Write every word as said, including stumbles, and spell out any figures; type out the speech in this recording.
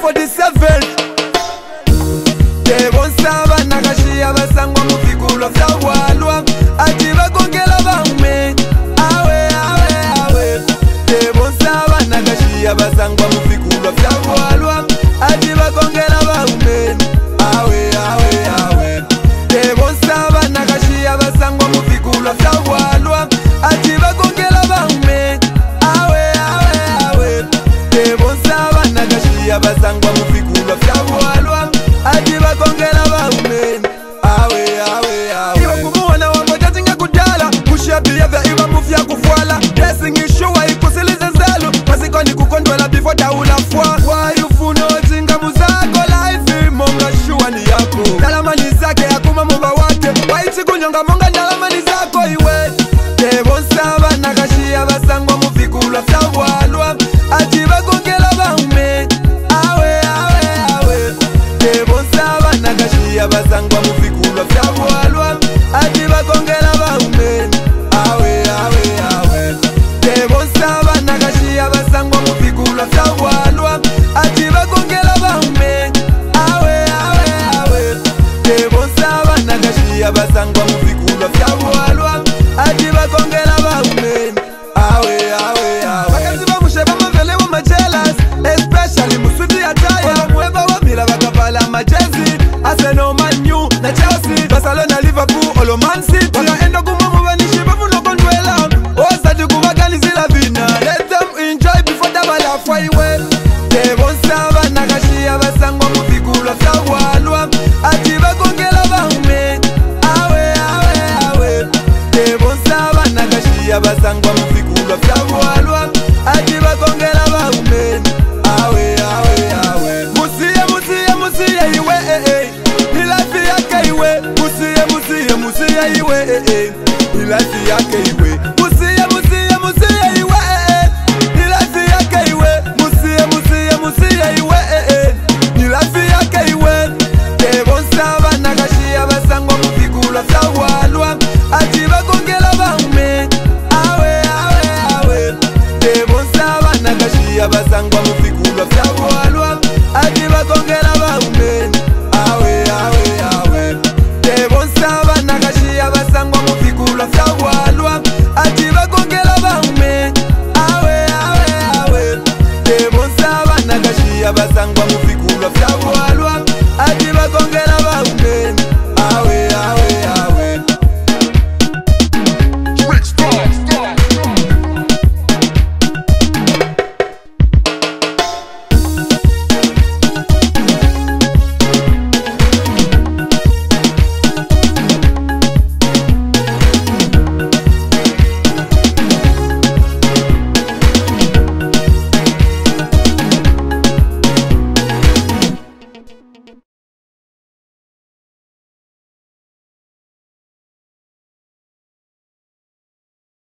forty-seven. Tebonsaba nakashia basangwa mufikula fyawalwa ajiba kongela baume awe awe awe. Tebonsaba nakashia basangwa mufikula fyawalwa ajiba kongela baume awe awe awe. Tebonsaba nakashia basangwa mufikula fyawalwa ajiba kongela baume awe awe awe. Tebonsaba nakashia basangwa mufikula fyawalwa ajiba kongela baume awe awe awe. Iba kumuona wamoja tinga kudala kushabia vya iba mufya kufwala dressing ishuwa ikusilize zelu masiko ni kukondwela before daula fwa kwa yufuno tinga muzako life monga shuwa ni yako dalamani zake yakuma mumba wate waiti kunyonga monga dalamani zako iwe. Tebonsaba nakashia basangwa mufikula fyawalwa ajiba kongela baume awe awe awe. Tebonsaba nakashia basangwa mufikula fyawalwa ajiba kongela baume awe awe awe. Tebonsaba nakashia basangwa mufikula fyawalwa ajiba kongela baume awe awe awe. Tebonsaba nakashia basangwa mufikula fyawalwa ajiba kongela baume awe awe awe. Bakazi bamusheba mavele wa majealous especially muswiti ataya mweba wa mila bakapala majezi Arsenal, Man U na Chelsea Barcelona, Liverpool, Olo Man City wakaenda kumamu banishi bafuno kondwela osati kubakali zila vina let them enjoy before dabala fwaiwe. Tebonsaba nakashia basangwa mufikula fyawalwa ajiba kongela baume awe awe awe. Tebonsaba nakashia basangwa mufikula fyawalwa ajiba kongela baume awe awe awe. Musiye musiye musiye iwe eh eh ni life yake iwe musiye musiye musiye iwe eh eh ni life yake iwe.